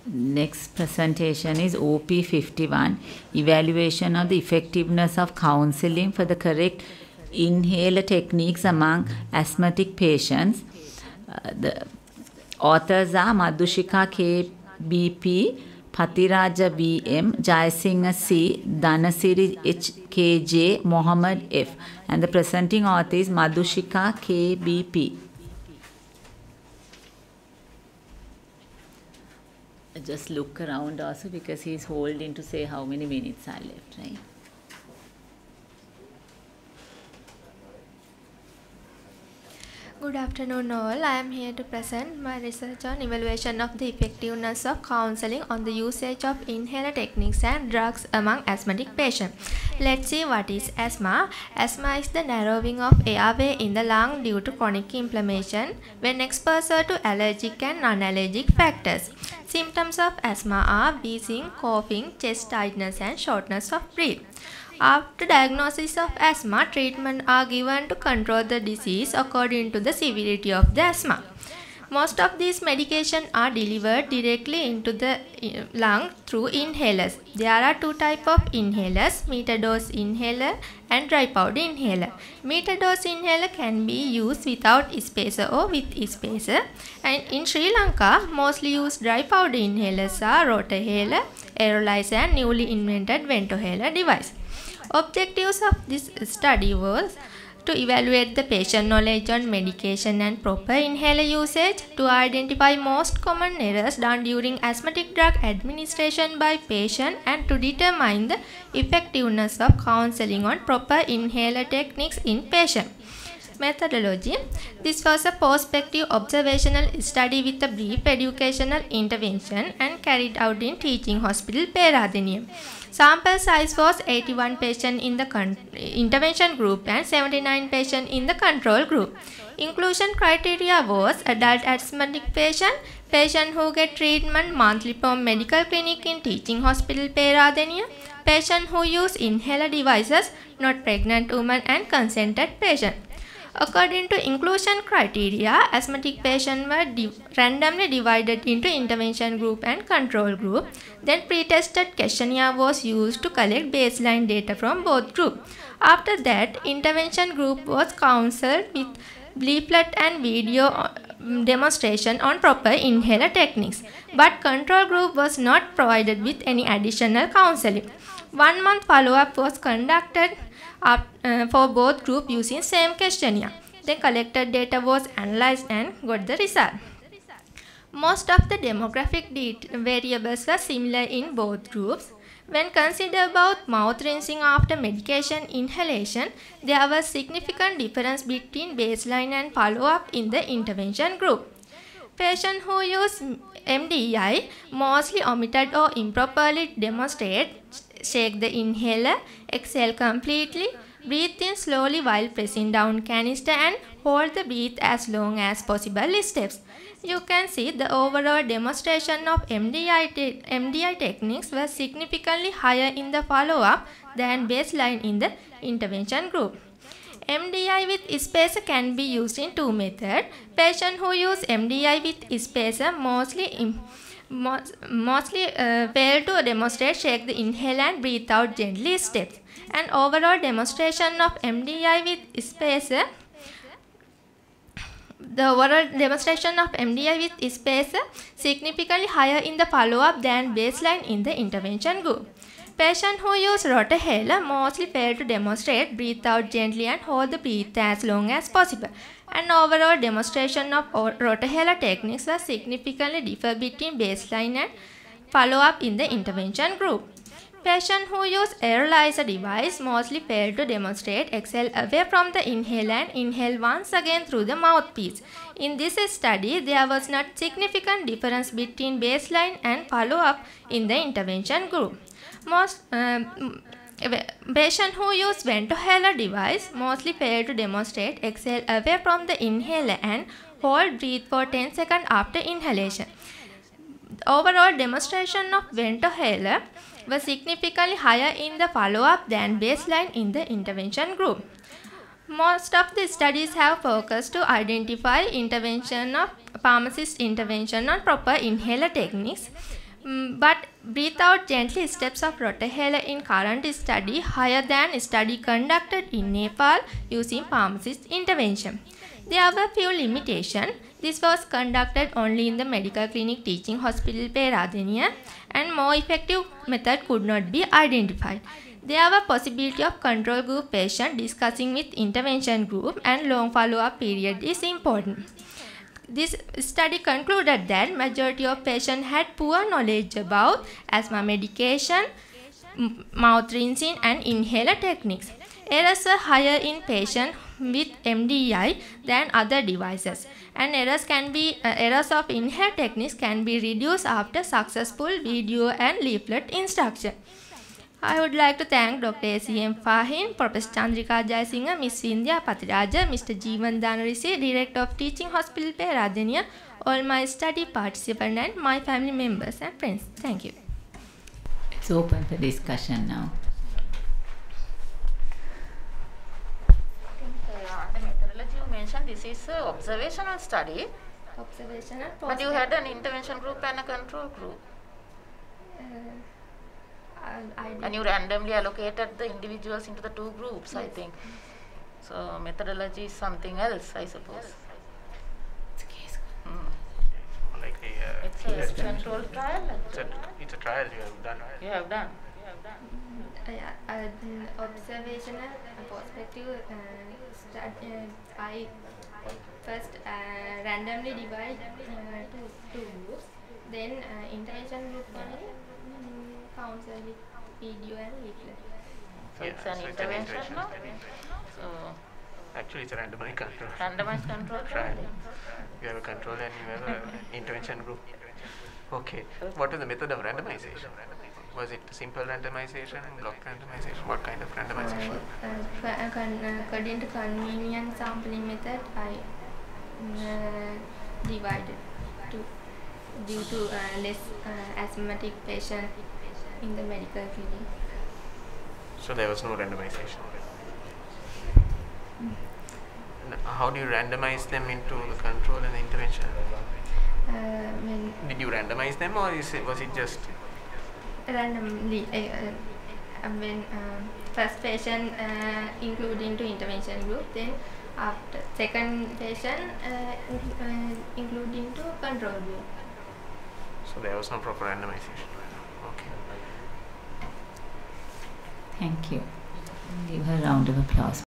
Next presentation is OP51, evaluation of the effectiveness of counseling for the correct inhaler techniques among asthmatic patients. The authors are Madhushika KBP, Pathiraja VM, Jayasinghe C, Dhanasiri HKJ, Mohammed F. And the presenting author is Madhushika KBP. Just look around also because he's holding to say how many minutes are left, right? Good afternoon all. I am here to present my research on evaluation of the effectiveness of counseling on the usage of inhaler techniques and drugs among asthmatic patients. Let's see what is asthma. Asthma is the narrowing of airway in the lung due to chronic inflammation when exposed to allergic and non-allergic factors. Symptoms of asthma are wheezing, coughing, chest tightness and shortness of breath. After diagnosis of asthma, treatment are given to control the disease according to the severity of the asthma. Most of these medications are delivered directly into the lung through inhalers. There are two types of inhalers, metered-dose inhaler and dry powder inhaler. Metered-dose inhaler can be used without spacer or with spacer. And in Sri Lanka, mostly used dry powder inhalers are Rotahaler, Aerolise and newly invented Ventohaler device. Objectives of this study was to evaluate the patient knowledge on medication and proper inhaler usage, to identify most common errors done during asthmatic drug administration by patient, and to determine the effectiveness of counseling on proper inhaler techniques in patient. Methodology. This was a prospective observational study with a brief educational intervention and carried out in Teaching Hospital, Peradeniya. Sample size was 81 patients in the intervention group and 79 patients in the control group. Inclusion criteria was adult asthmatic patient, patient who get treatment monthly from medical clinic in Teaching Hospital, Peradeniya, patient who use inhaler devices, not pregnant women and consented patient. According to inclusion criteria, asthmatic patients were randomly divided into intervention group and control group. Then pre-tested questionnaire was used to collect baseline data from both groups. After that, intervention group was counseled with leaflet and video demonstration on proper inhaler techniques. But control group was not provided with any additional counseling. 1 month follow-up was conducted for both groups using same questionnaire. The collected data was analyzed and got the result. Most of the demographic variables were similar in both groups. When considered about mouth rinsing after medication inhalation, there was significant difference between baseline and follow-up in the intervention group. Patients who use MDI mostly omitted or improperly demonstrate shake the inhaler, exhale completely, breathe in slowly while pressing down canister and hold the breath as long as possible steps. You can see the overall demonstration of MDI techniques was significantly higher in the follow-up than baseline in the intervention group. MDI with spacer can be used in two methods. Patients who use MDI with spacer mostly fail to demonstrate shake the inhale and breathe out gently steps. An overall demonstration of MDI with spacer. The overall demonstration of MDI with spacer significantly higher in the follow-up than baseline in the intervention group. Patients who use Rotahaler mostly fail to demonstrate breathe out gently and hold the breath as long as possible. An overall demonstration of Rotahaler techniques was significantly differ between baseline and follow-up in the intervention group. Patients who use aerolizer device mostly fail to demonstrate exhale away from the inhaler and inhale once again through the mouthpiece. In this study, there was not significant difference between baseline and follow-up in the intervention group. Most patients who use Ventohaler device mostly fail to demonstrate exhale away from the inhaler and hold breath for 10 seconds after inhalation. Overall demonstration of Ventohaler was significantly higher in the follow-up than baseline in the intervention group. Most of the studies have focused to identify intervention of pharmacist intervention on proper inhaler techniques. but breathe out gently steps of Rottehaler in current study higher than study conducted in Nepal using pharmacist intervention. There were few limitations. This was conducted only in the medical clinic teaching hospital Peradeniya, and more effective method could not be identified. There were possibility of control group patient discussing with intervention group, and long follow-up period is important. This study concluded that majority of patients had poor knowledge about asthma medication, mouth rinsing and inhaler techniques. Errors are higher in patients with MDI than other devices, and errors of inhaler techniques can be reduced after successful video and leaflet instruction. I would like to thank Dr. A.C.M. Fahin, Professor Chandrika Jayasinghe, Ms. Vindhya Patiraja, Mr. Jeevan Dhanarisi, Director of Teaching Hospital Peradeniya, all my study participants and my family members and friends. Thank you. It's open for discussion now. The methodology you mentioned, this is an observational study. Observational. But you had an intervention group and a control group. And you randomly allocated the individuals into the two groups, yes. I think. So methodology is something else, I suppose. It's a case. Like it's a controlled trial. It's a trial you have done, right? You have done. Observational perspective I first randomly divide two groups, then intervention group only counsel with video and leaflet. So yeah, it's an intervention now? So actually it's a randomized control. Randomized control trial. You have a control and you have an intervention group. Okay. What is the method of randomization? Was it simple randomization and block randomization? What kind of randomization? According to convenience sampling method, I divided due to less asthmatic patient in the medical clinic. So there was no randomization. How do you randomize them into the control and the intervention? Did you randomize them, or was it just randomly? When first patient included into intervention group, then after second patient included into control group. So there was no proper randomization. Okay. Thank you. Give her a round of applause.